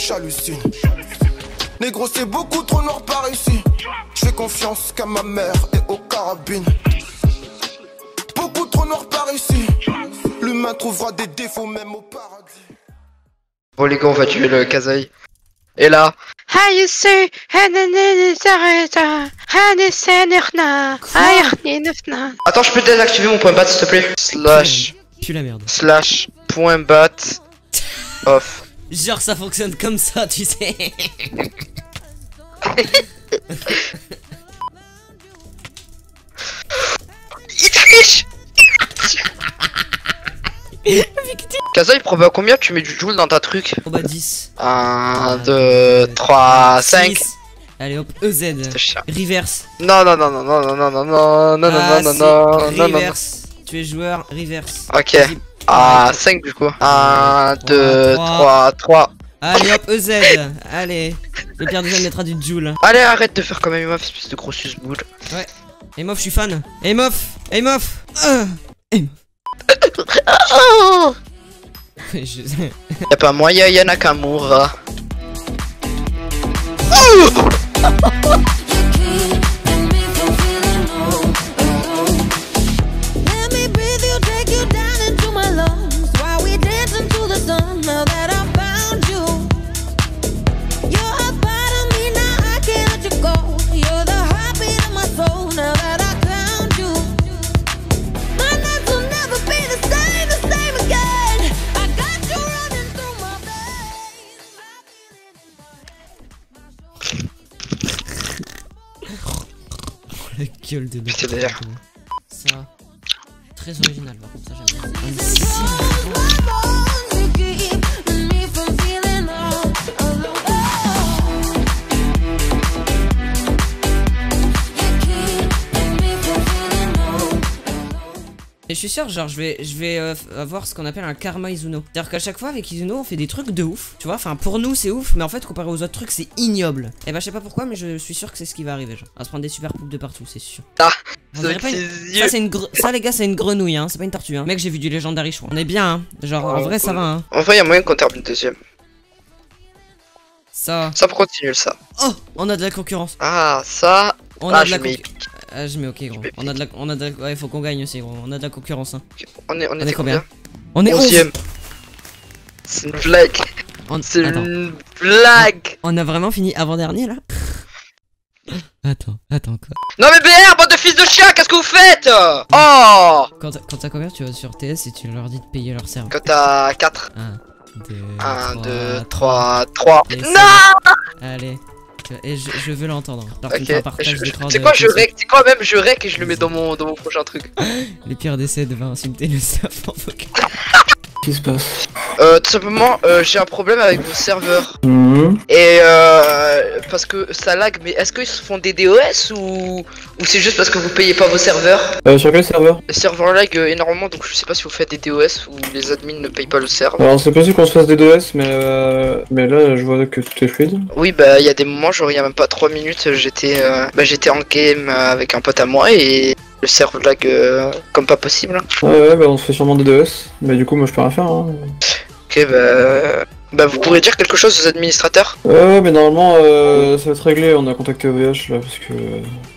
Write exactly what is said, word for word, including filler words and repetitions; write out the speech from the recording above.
j'hallucine. Négro c'est beaucoup trop noir par ici. Je fais confiance qu'à ma mère et aux carabines. Beaucoup trop noir par ici. L'humain trouvera des défauts même au paradis. Bon les gars, on va tuer le Kazaï. Et là, attends, je peux désactiver mon point bat s'il te plaît. Slash. Pue la merde. Slash. Point bat. Off. Genre ça fonctionne comme ça, tu sais. Il triche. Kazaï, probe à combien tu mets du joule dans ta truc? Oh bah dix. un, deux, trois, cinq. Allez hop, E Z. Reverse. Non, non, non, non, non, non, non, non, non, non, Ah, non, si. non, non, non. Reverse. Tu es joueur, reverse. Ok. Ah, cinq du coup. un, deux, trois, trois. Allez hop, E Z. Allez. Le pire déjà mettra du joule. Allez, arrête de faire comme une meuf, espèce de gros suce-boule. Ouais. Et mof, je suis fan. Et mof. Et mof. Euh. Et mof. Je... Y'a pas moyen, Yana Nakamura. La gueule de Putain d'ailleurs. Ça, très original par contre, ça j'aime bien. Et je suis sûr, genre, je vais, je vais euh, avoir ce qu'on appelle un karma Izuno. C'est-à-dire qu'à chaque fois avec Izuno, on fait des trucs de ouf. Tu vois, enfin, pour nous, c'est ouf, mais en fait, comparé aux autres trucs, c'est ignoble. Et bah, je sais pas pourquoi, mais je suis sûr que c'est ce qui va arriver. Genre, on va se prendre des super poupes de partout, c'est sûr. Ah, Vous verrez pas une... Ça, c'est une gre... Ça, les gars, c'est une grenouille, hein. C'est pas une tortue, hein. Mec, j'ai vu du légendary, je crois. On est bien, hein. Genre, en vrai, ça va, hein. En vrai, y'a moyen qu'on termine deuxième. Ça. Ça pour continuer, ça. Oh, on a de la concurrence. Ah, ça. On ah, a de la je mets concurrence. Ah, je mets ok, gros. On a de la. On a de la... Ouais, faut qu'on gagne aussi, gros. On a de la concurrence, hein. On est, on, On est combien? combien? On est onzième. C'est une blague. On... C'est Attends. une blague. On a vraiment fini avant-dernier, là? Attends, attends, quoi. Non mais B R, bande de fils de chien, qu'est-ce que vous faites? Oh. Quand t'as combien, tu vas sur T S et tu leur dis de payer leur serveur. Quand t'as quatre. un, un, deux, trois, trois. Non. Allez. Et je, je veux l'entendre. Ok. C'est quoi, je rec, c'est quoi même, je rec et je le mets dans mon, dans mon prochain truc. Les pires décès devaient insulter le staff en vocal. Qu'est-ce qui se passe? Euh, tout simplement, euh, j'ai un problème avec vos serveurs. Mmh. Et euh, parce que ça lag, mais est-ce qu'ils se font des D O S ou, ou c'est juste parce que vous payez pas vos serveurs? Euh, sur quel serveur? Le serveur lag euh, énormément, donc je sais pas si vous faites des D O S ou les admins ne payent pas le serveur. Alors c'est possible qu'on se fasse des D O S, mais euh, mais là je vois que tout est fluide. Oui, bah il y a des moments, genre il y a même pas trois minutes, j'étais euh, bah, j'étais en game avec un pote à moi et le serveur lag euh, comme pas possible. Ouais, ouais, bah on se fait sûrement des D O S, mais du coup moi je peux rien faire. Hein. Ok, bah... Bah vous pourrez dire quelque chose aux administrateurs? Ouais, ouais, mais normalement euh, ça va être réglé, on a contacté O V H là parce que...